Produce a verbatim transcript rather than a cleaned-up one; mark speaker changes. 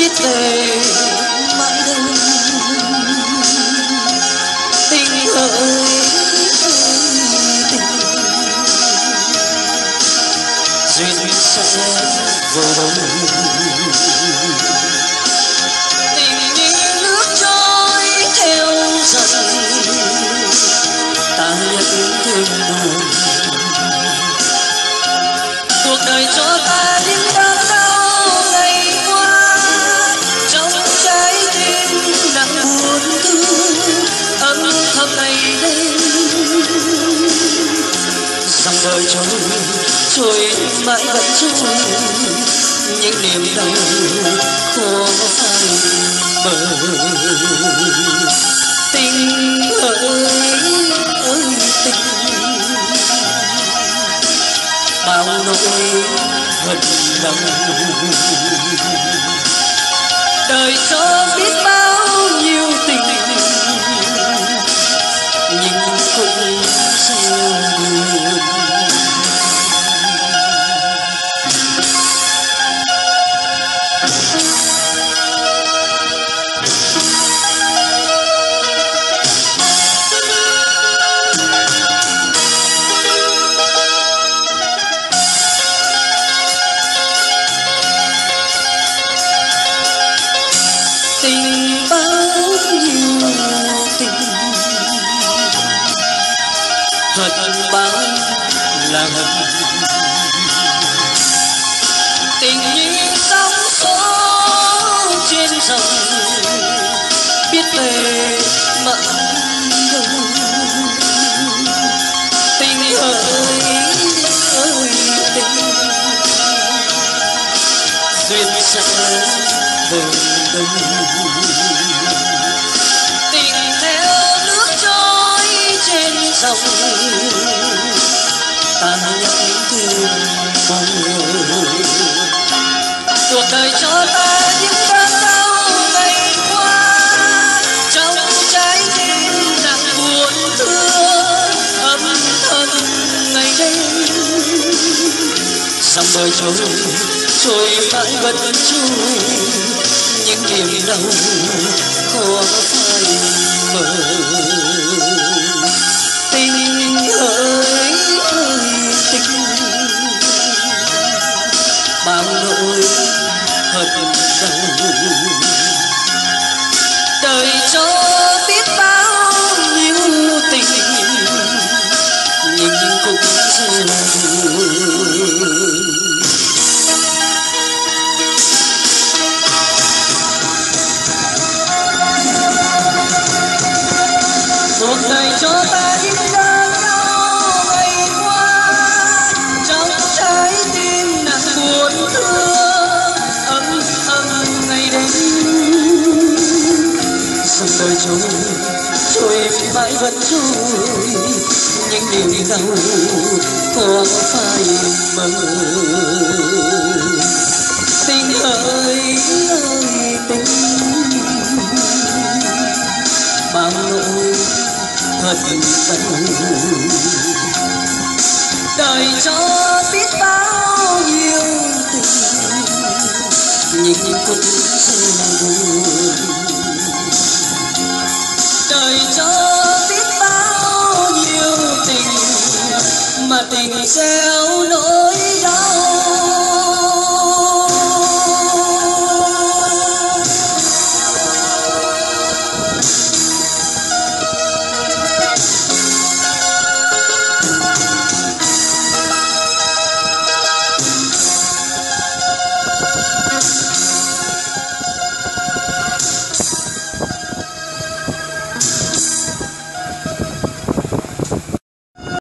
Speaker 1: biết về mãi đâu tình ơi tình duyên sẽ vô bờ tình như nước trôi theo dần ta nhắc thương buồn cuộc đời cho ta những đớn đau ngày qua trong trái tim nặng buồn thương âm thầm ngày đêm dòng đời trôi trôi mãi vẫn trôi những niềm đau khó phai bờ tình ơi ơi tình bao nỗi hận đau đời cho biết bao nhiêu tình nhưng cũng sao buồn tình bao nhiêu tình hận bao là hận tình như sóng số trên dòng biết về mãi đâu tình ơi ơi tình duyên sẽ về đâu tình theo nước trôi trên dòng ta nhắc thương buồn cuộc đời cho ta những đớn đau ngày qua trong trái tim nặng buồn thương âm thầm ngày đêm dòng đời trôi trôi mãi vẫn trôi những niềm đau khó phai mờ tình ơi ơi tình bao nỗi hận đau đời cho biết bao nhiêu tình nhưng cũng rất buồn cuộc đời cho ta những đớn đau ngày qua trong trái tim nặng buồn thương âm thầm ngày đêm dòng đời trôi trôi mãi vẫn trôi những niềm đau khó phai mờ tình ơi ơi tình bao nỗi hận đau đời cho biết bao nhiêu tình nhưng cũng rất buồn đời cho biết bao nhiêu tình mà tình gieo nỗi đau